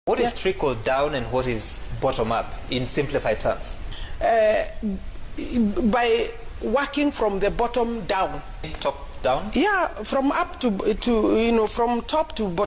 What is trickle down and what is bottom up in simplified terms? By working from the bottom down. Top down? Yeah, from up to from top to bottom.